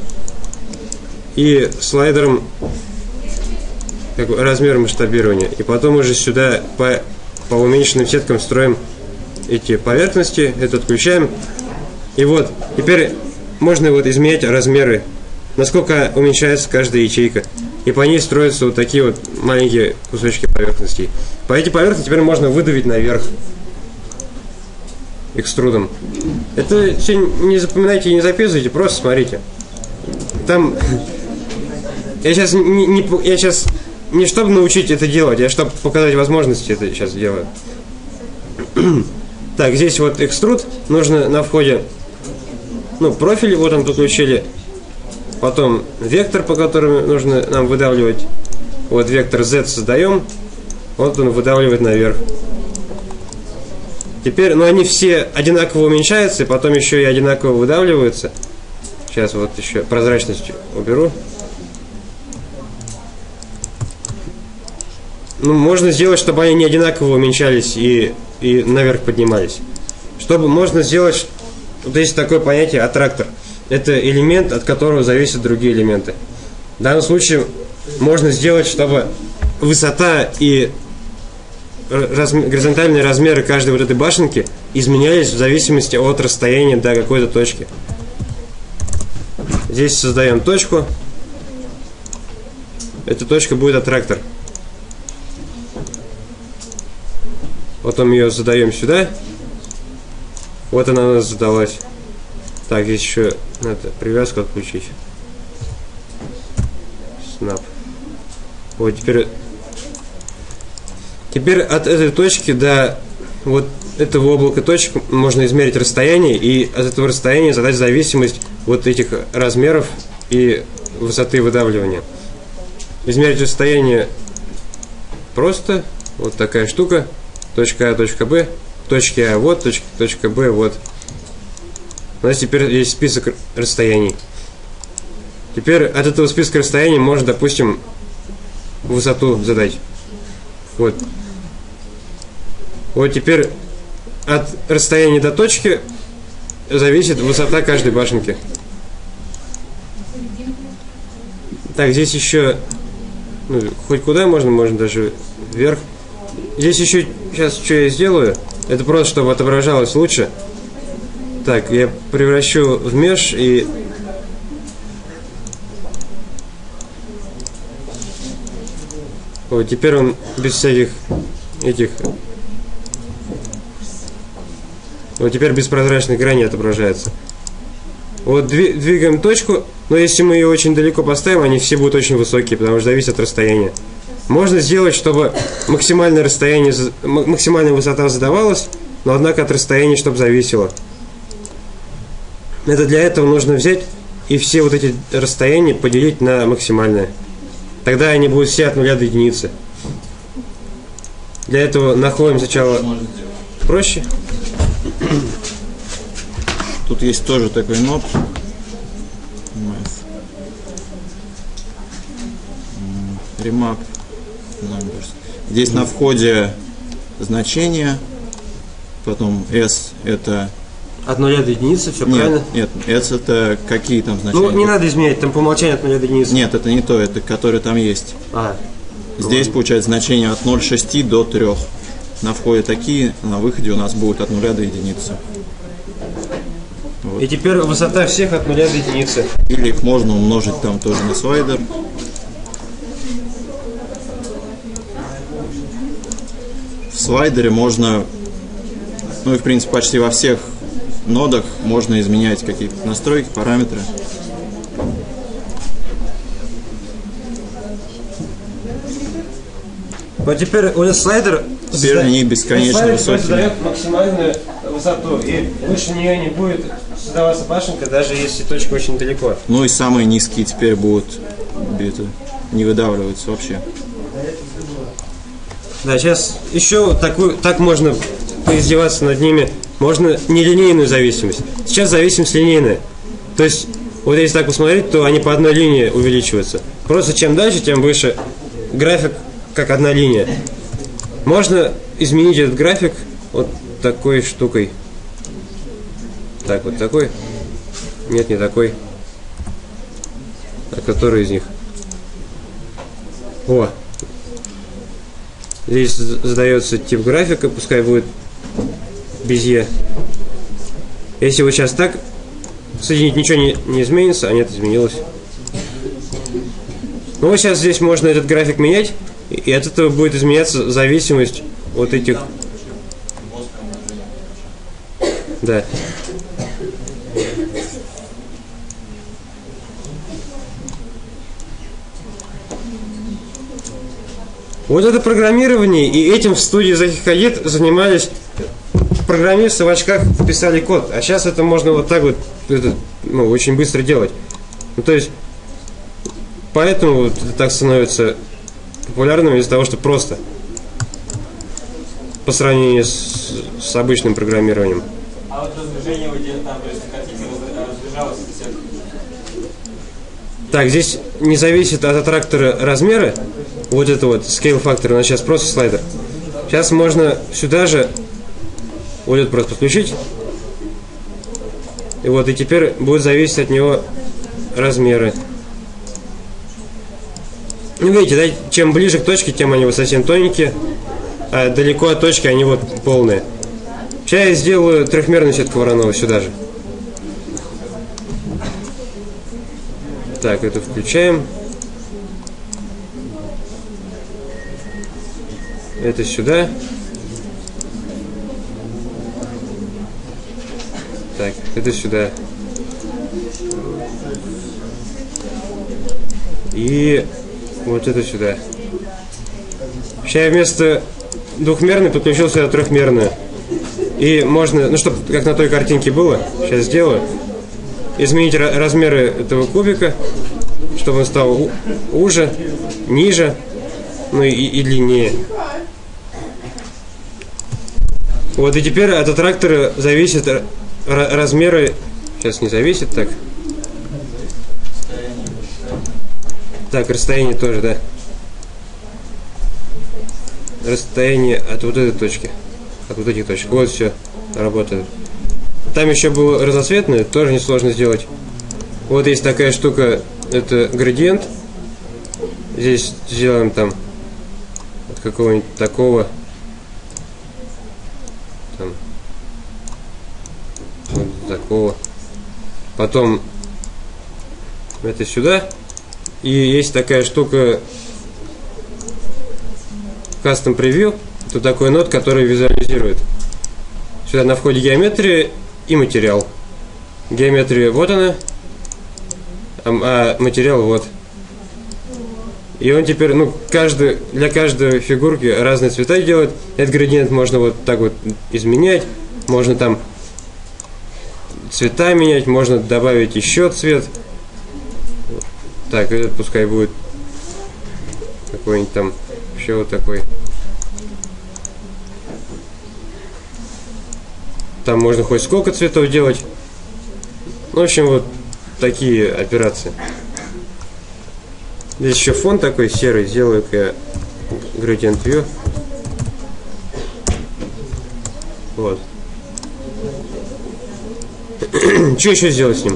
S1: и слайдером как бы, размер масштабирования. И потом уже сюда по, по уменьшенным сеткам строим эти поверхности, это отключаем. И вот, теперь можно вот изменять размеры, насколько уменьшается каждая ячейка. И по ней строятся вот такие вот маленькие кусочки поверхностей. По эти поверхности теперь можно выдавить наверх экструдом. Это все не запоминайте и не записывайте, просто смотрите. Там я сейчас не, не я сейчас не чтобы научить это делать, а чтобы показать возможности это сейчас делаю. Так, здесь вот экструд, нужно на входе, ну, профиль, вот он подключили. Потом вектор, по которому нужно нам выдавливать. Вот вектор Z создаем. Вот он выдавливает наверх. Теперь, ну они все одинаково уменьшаются, и потом еще и одинаково выдавливаются. Сейчас вот еще прозрачность уберу. Ну, можно сделать, чтобы они не одинаково уменьшались и, и наверх поднимались. Чтобы можно сделать, вот есть такое понятие аттрактор. Это элемент, от которого зависят другие элементы. В данном случае можно сделать, чтобы высота и разм... горизонтальные размеры каждой вот этой башенки изменялись в зависимости от расстояния до какой-то точки. Здесь создаем точку. Эта точка будет аттрактор. Потом ее задаем сюда. Вот она у нас задалась. Так, здесь еще надо привязку отключить. Snap. Вот теперь. Теперь от этой точки до вот этого облака точек можно измерить расстояние, и от этого расстояния задать зависимость вот этих размеров и высоты выдавливания. Измерить расстояние просто. Вот такая штука. Точка А, точка Б. Точки А вот, точка, точка Б вот. У нас теперь есть список расстояний. Теперь от этого списка расстояний можно, допустим, высоту задать. Вот. Вот теперь от расстояния до точки зависит высота каждой башенки. Так, здесь еще, ну, хоть куда можно, можно даже вверх. Здесь еще, сейчас что я сделаю, это просто, чтобы отображалось лучше. Так, я превращу в меш и... Вот, теперь он без всяких этих... Вот теперь без прозрачной грани отображается. Вот двигаем точку, но если мы ее очень далеко поставим, они все будут очень высокие, потому что зависит от расстояния. Можно сделать, чтобы максимальное расстояние, максимальная высота задавалась, но однако от расстояния, чтобы зависело. Это для этого нужно взять и все вот эти расстояния поделить на максимальное. Тогда они будут все от нуля до единицы. Для этого находим сначала проще.
S2: Тут есть тоже такой нод. Remap numbers. Здесь mm-hmm. на входе значение, потом S это...
S1: От нуля до единицы, все
S2: нет,
S1: правильно?
S2: Нет, S это какие там значения?
S1: Ну, не надо изменять, там по умолчанию от нуля до единицы.
S2: Нет, это не то, это которое там есть.
S1: А,
S2: Здесь ну, получается значение от ноль целых шесть до трёх. На входе такие, на выходе у нас будут от нуля до единицы. Вот.
S1: И теперь высота всех от нуля до единицы.
S2: Или их можно умножить там тоже на слайдер. В слайдере можно, ну и в принципе почти во всех нодах можно изменять какие-то настройки, параметры.
S1: Вот теперь у нас слайдер,
S2: теперь они бесконечно высокие.
S1: Задает максимальную высоту, и выше нее не будет создаваться башенка, даже если точка очень далеко.
S2: Ну и самые низкие теперь будут это, не выдавливаться вообще.
S1: Да, сейчас еще такую, так можно поиздеваться над ними. Можно нелинейную зависимость. Сейчас зависимость линейная. То есть, вот если так посмотреть, то они по одной линии увеличиваются. Просто чем дальше, тем выше график, как одна линия. Можно изменить этот график вот такой штукой. Так, вот такой. Нет, не такой. А который из них? О! Здесь задается тип графика, пускай будет Безье. Если вот сейчас так соединить, ничего не, не изменится, а нет, изменилось. Ну вот сейчас здесь можно этот график менять, и от этого будет изменяться зависимость вот этих. Да. Вот это программирование, и этим в студии Захикадет занимались программисты в очках, писали код. А сейчас это можно вот так вот, это, ну, очень быстро делать. Ну, то есть, поэтому вот это так становится популярным из-за того, что просто. По сравнению с, с обычным программированием.
S3: А вот раздвижение вы делаете там, то есть картинка раздвижалась все.
S1: Так, здесь не зависит от аттрактора размера. Вот это вот scale фактор, у нас сейчас просто слайдер. Сейчас можно сюда же вот это просто подключить. И вот, и теперь будет зависеть от него размеры. Ну, видите, да, чем ближе к точке, тем они вот совсем тоненькие, а далеко от точки они вот полные. Сейчас я сделаю трехмерную сетку Воронова сюда же. Так, это включаем. Это сюда. Так, это сюда. И вот это сюда. Сейчас я вместо двухмерной подключил сюда трехмерную. И можно, ну чтобы как на той картинке было, сейчас сделаю. Изменить размеры этого кубика, чтобы он стал уже, ниже, ну и, и длиннее. Вот и теперь от аттрактора зависит размеры. Сейчас не зависит, так. Так, расстояние тоже, да. Расстояние от вот этой точки. От вот этих точек. Вот все работает. Там еще было разноцветное, тоже несложно сделать. Вот есть такая штука, это градиент. Здесь сделаем там от какого-нибудь такого. Там, вот такого. Потом это сюда. И есть такая штука Custom Preview. Это такой нод, который визуализирует. Сюда на входе геометрия и материал. Геометрия вот она, а материал вот. И он теперь, ну, каждый, для каждой фигурки разные цвета делает. Этот градиент можно вот так вот изменять. Можно там цвета менять, можно добавить еще цвет. Так, этот пускай будет какой-нибудь там еще вот такой. Там можно хоть сколько цветов делать. В общем, вот такие операции. Здесь еще фон такой серый, сделаю-ка я gradient view. Вот. Что еще сделать с ним?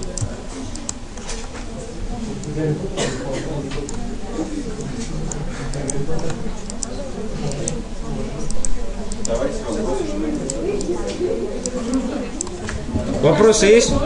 S1: Вопросы есть?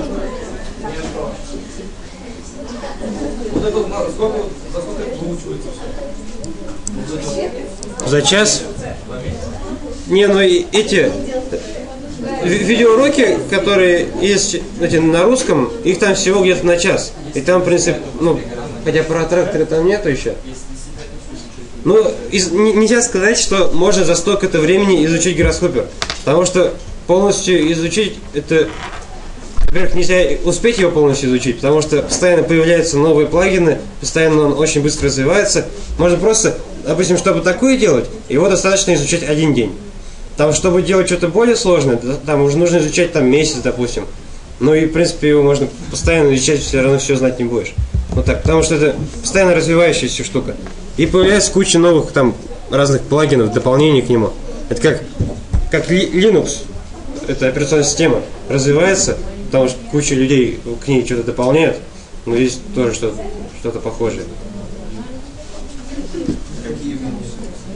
S1: За час? Не, ну и эти видеоуроки, которые есть эти, на русском, их там всего где-то на час. И там, в принципе, ну, хотя про тракторы там нету еще. Ну, из, н- нельзя сказать, что можно за столько-то времени изучить гироскопер. Потому что полностью изучить это... Во-первых, нельзя успеть его полностью изучить, потому что постоянно появляются новые плагины, постоянно он очень быстро развивается. Можно просто, допустим, чтобы такое делать, его достаточно изучать один день. Там, чтобы делать что-то более сложное, там уже нужно изучать там месяц, допустим. Ну и, в принципе, его можно постоянно изучать, все равно все знать не будешь. Вот так, потому что это постоянно развивающаяся штука. И появляется куча новых там разных плагинов, дополнений к нему. Это как, как Linux, это операционная система, развивается, потому что куча людей к ней что-то дополняют, но здесь тоже что-то, что-то похожее.
S2: Какие минусы?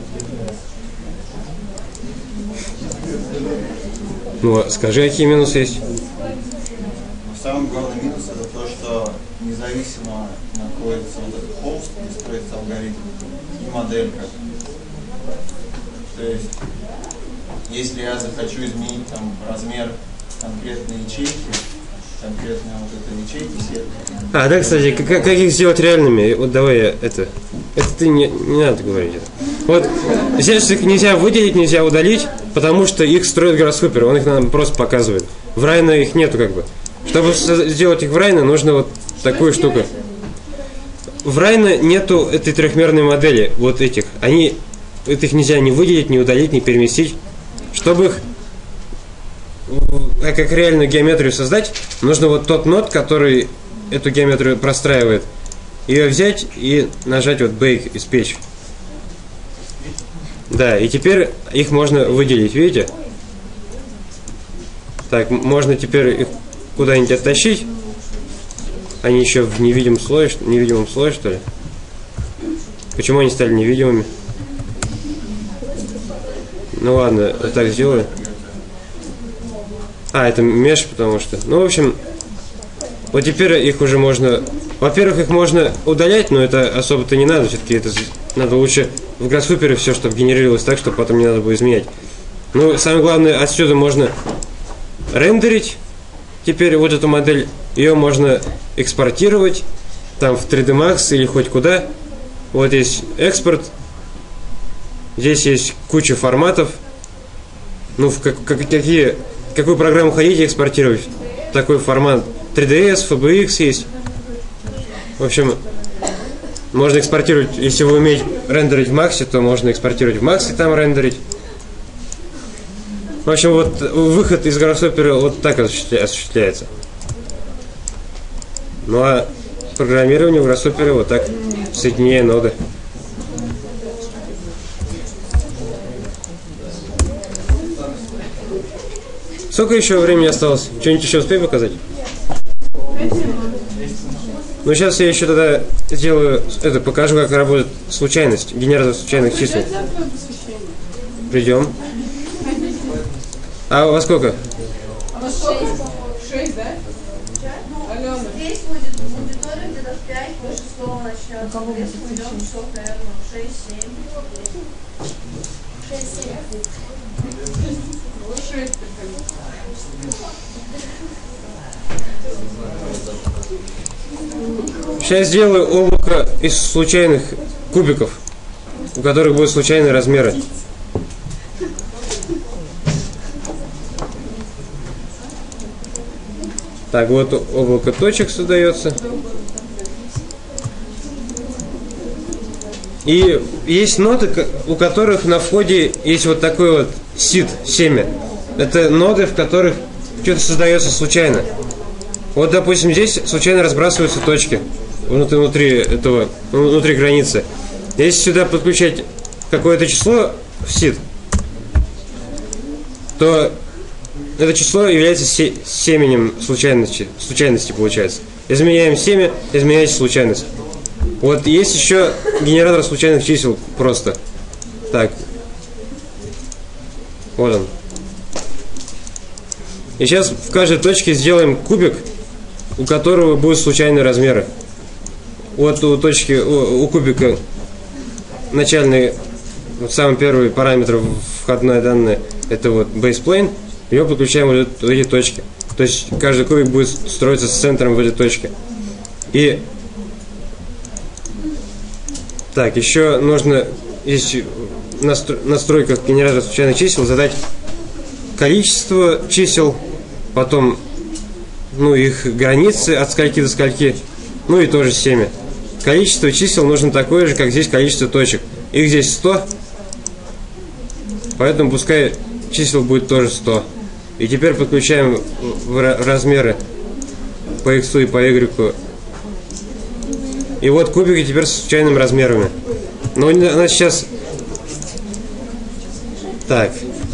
S1: Ну, скажи, какие минусы есть?
S2: Самый главный минус это то, что независимо находится вот этот холст, где строится алгоритм, и моделька. То есть, если я захочу изменить там размер конкретной ячейки, конкретной вот этой ячейки сетки.
S1: А, да, кстати, как, как их сделать реальными? Вот давай я это. Это ты не, не надо говорить это. Вот здесь их нельзя выделить, нельзя удалить, потому что их строит гироскопер, он их нам просто показывает. В Rhino их нету как бы. Чтобы сделать их в Rhino, нужно вот такую штуку. В Rhino нету этой трехмерной модели, вот этих. Они, этих нельзя ни выделить, ни удалить, ни переместить. Чтобы их как, как реальную геометрию создать, нужно вот тот нод, который эту геометрию простраивает, ее взять и нажать вот Bake, испечь. Да, и теперь их можно выделить, видите? Так, можно теперь их куда-нибудь оттащить. Они еще в невидимом слое, невидимом слое, что ли? Почему они стали невидимыми? Ну ладно, вот так сделаю. А, это меш, потому что... Ну, в общем, вот теперь их уже можно... Во-первых, их можно удалять, но это особо-то не надо. Все-таки это надо лучше в Grasshopper все, чтобы генерировалось так, чтобы потом не надо было изменять. Ну, самое главное, отсюда можно рендерить. Теперь вот эту модель, ее можно экспортировать там в три дэ Max или хоть куда. Вот есть экспорт. Здесь есть куча форматов. Ну, в как, как, какие, какую программу хотите экспортировать? Такой формат три дэ эс, эф би экс есть. В общем, можно экспортировать, если вы умеете рендерить в Max, то можно экспортировать в Max и там рендерить. В общем, вот выход из Grasshopper вот так осуществляется. Ну а программирование в Grasshopper вот так, соединяя ноды. Сколько еще времени осталось? Что-нибудь еще успею показать? Ну сейчас я еще тогда сделаю это, покажу, как работает случайность, генератор случайных чисел. Придем. А у вас сколько?
S4: А у вас шесть, да? Алена.
S5: Здесь будет в аудитории где-то в пять, до шестого начнется. Здесь мы идем часов, наверное, в шесть-семь. шесть-семь.
S4: шесть.
S1: Сейчас сделаю облако из случайных кубиков, у которых будут случайные размеры. Так, вот облако точек создается. И есть ноды, у которых на входе есть вот такой вот сид, семя. Это ноды, в которых что-то создается случайно. Вот, допустим, здесь случайно разбрасываются точки. внутри, внутри этого, внутри границы. Если сюда подключать какое-то число в сид, то это число является се семенем случайности, случайности получается. Изменяем семя, изменяется случайность. Вот есть еще генератор случайных чисел просто. Так. Вот он. И сейчас в каждой точке сделаем кубик, у которого будут случайные размеры. Вот у точки, у, у кубика начальный, вот самый первый параметр входной данной, это вот baseplane. Его подключаем вот в эти точки. То есть каждый кубик будет строиться с центром в этой точке. И так, еще нужно здесь в настройках генератора случайных чисел задать количество чисел, потом ну, их границы от скольки до скольки, ну и тоже семя. Количество чисел нужно такое же, как здесь количество точек. Их здесь сто, поэтому пускай чисел будет тоже сто. И теперь подключаем в размеры по x и по y. И вот кубики теперь с случайными размерами. Но у нас сейчас... Так.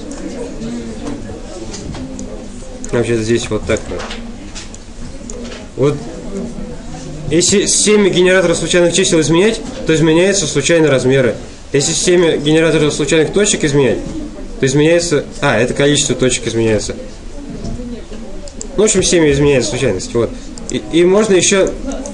S1: Вообще здесь вот так вот. Вот. Если семя генератора случайных чисел изменять, то изменяются случайные размеры. Если семя генератора случайных точек изменять, то изменяется... А, это количество точек изменяется. Ну, в общем, семя изменяется случайность. Вот. И, и можно еще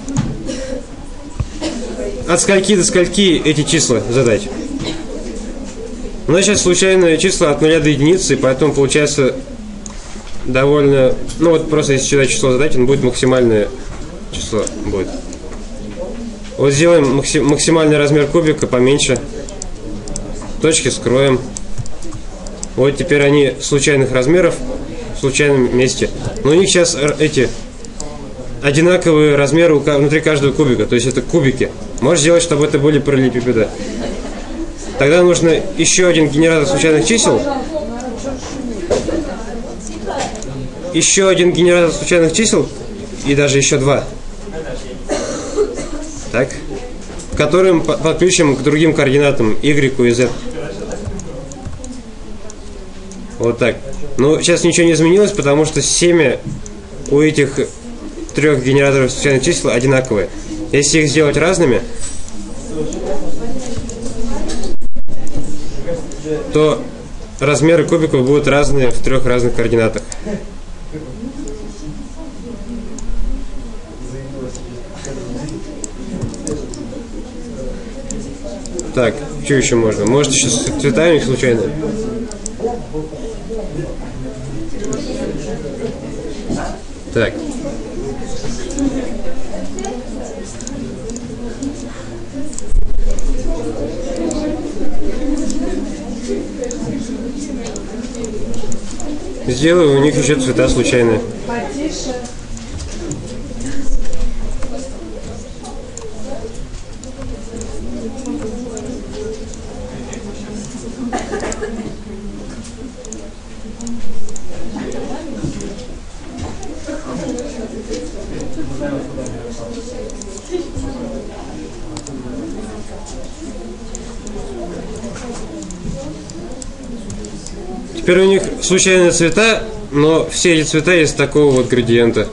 S1: от скольки до скольки эти числа задать. У нас сейчас случайные числа от нуля до единицы, поэтому получается довольно... Ну, вот просто если сюда число задать, он будет максимальное число. Будет. Вот сделаем максим, максимальный размер кубика поменьше. Точки скроем. Вот теперь они случайных размеров в случайном месте. Но у них сейчас эти одинаковые размеры внутри каждого кубика. То есть это кубики. Можешь сделать, чтобы это были параллелепипеды. Тогда нужно еще один генератор случайных чисел. Еще один генератор случайных чисел. И даже еще два. Так. Которым подключим к другим координатам y и z. Вот так. Ну, сейчас ничего не изменилось, потому что семя у этих трех генераторов случайных чисел одинаковые. Если их сделать разными, то размеры кубиков будут разные в трех разных координатах. Так, что еще можно? Может еще цвета у них случайные? Так. Сделаю у них еще цвета случайные. Теперь у них случайные цвета, но все эти цвета из такого вот градиента.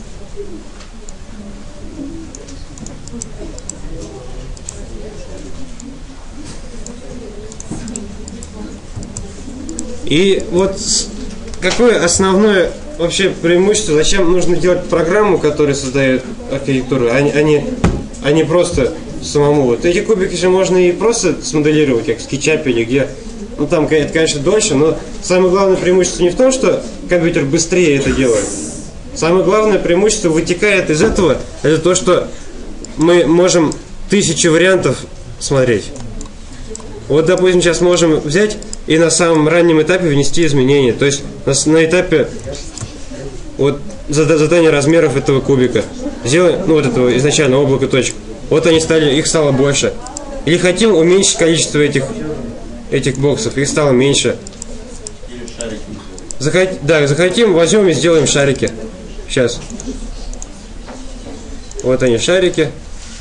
S1: И вот какое основное вообще преимущество, зачем нужно делать программу, которая создает архитектуру, а не, а не просто самому. Вот эти кубики же можно и просто смоделировать, как в SketchUp или где. Ну там это, конечно, дольше, но самое главное преимущество не в том, что компьютер быстрее это делает. Самое главное преимущество вытекает из этого, это то, что мы можем тысячи вариантов смотреть. Вот, допустим, сейчас можем взять и на самом раннем этапе внести изменения. То есть на, на этапе вот, задания размеров этого кубика. Сделаем, ну вот этого изначально облака точек. Вот они стали, их стало больше. Или хотим уменьшить количество этих этих боксов, их стало меньше.
S2: Или шарики.
S1: Захот... Да, захотим, возьмем и сделаем шарики. Сейчас. Вот они, шарики.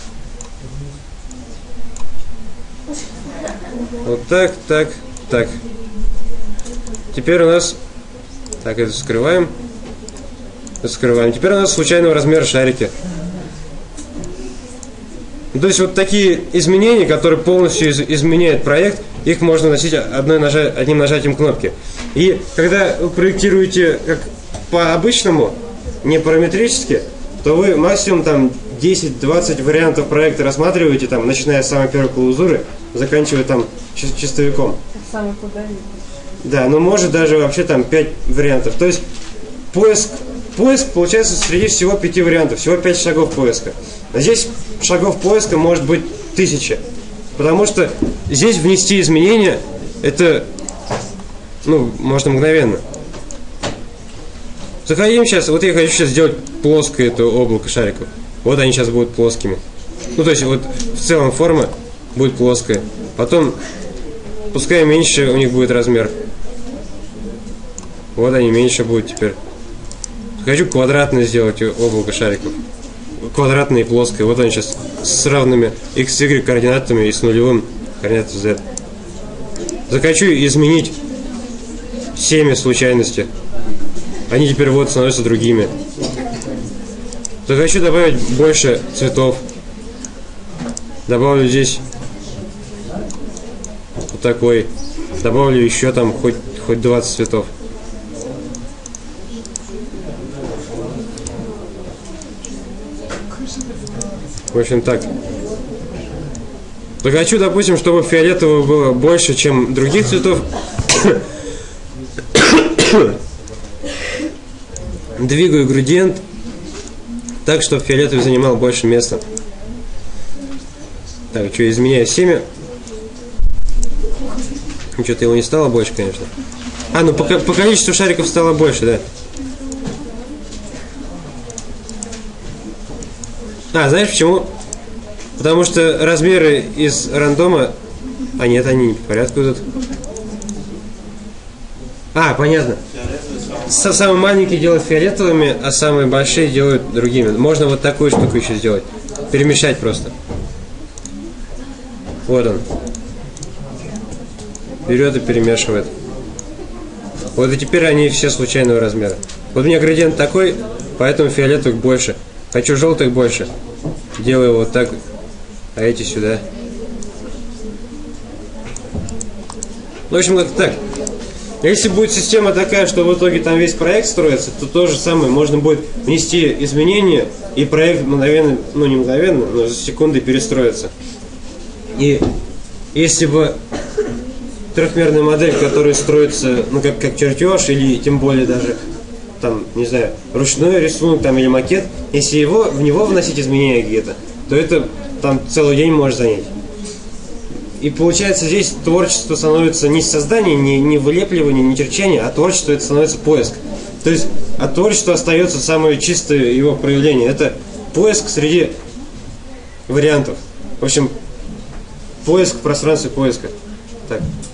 S1: Вот так, так, так. Теперь у нас... Так, это скрываем. Это скрываем. Теперь у нас случайного размера шарики. То есть вот такие изменения, которые полностью из- изменяют проект, их можно носить одной нажа- одним нажатием кнопки. И когда вы проектируете как по-обычному, не параметрически, то вы максимум там десять-двадцать вариантов проекта рассматриваете, там, начиная с самой первой клаузуры, заканчивая там чи- чистовиком.
S4: Самый кудовик.
S1: Да, но может даже вообще там пять вариантов. То есть поиск, поиск получается среди всего пяти вариантов, всего пять шагов поиска. А здесь шагов поиска может быть тысяча. Потому что здесь внести изменения, это, ну, можно мгновенно. Заходим сейчас, вот я хочу сейчас сделать плоское это облако шариков. Вот они сейчас будут плоскими. Ну, то есть вот в целом форма будет плоская. Потом, пускай меньше у них будет размер. Вот они меньше будут теперь. Хочу квадратное сделать облако шариков. Квадратное и плоское. Вот они сейчас с равными x, y координатами и с нулевым координатом z. Захочу изменить семя случайности. Они теперь вот становятся другими. Захочу добавить больше цветов. Добавлю здесь вот такой. Добавлю еще там хоть, хоть двадцать цветов. В общем так. Захочу, допустим, чтобы фиолетового было больше, чем других цветов. Двигаю градиент так, чтобы фиолетовый занимал больше места. Так, что, изменяю семя. Что-то его не стало больше, конечно. А, ну по, по количеству шариков стало больше, да. А, знаешь почему? Потому что размеры из рандома... А нет, они не по порядку идут. А, понятно. С- Самые маленькие делают фиолетовыми, а самые большие делают другими. Можно вот такую штуку еще сделать. Перемешать просто. Вот он. Берет и перемешивает. Вот и теперь они все случайного размера. Вот у меня градиент такой, поэтому фиолетовых больше. Хочу желтых больше. Делаю вот так, а эти сюда. В общем, как так. Если будет система такая, что в итоге там весь проект строится, то то же самое. Можно будет внести изменения, и проект мгновенно, ну не мгновенно, но за секунды перестроится. И если бы трехмерная модель, которая строится, ну как, как чертеж, или тем более даже там, не знаю, ручной рисунок там или макет, если его, в него вносить изменения какие-то, то это там целый день может занять. И получается здесь творчество становится не создание, не, не вылепливание, не черчение, а творчество это становится поиск. То есть от творчества остается самое чистое его проявление. Это поиск среди вариантов. В общем, поиск в пространстве поиска. Так.